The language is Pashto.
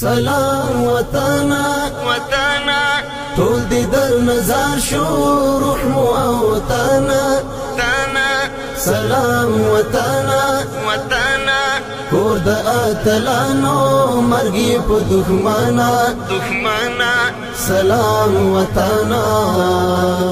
سلام وطنا وطنا ټول دې در نظر شو روح مو او وطنا سلام وطنا وطنا کور د اتلانو مرګي په دښمنا دښمنا سلام وطنا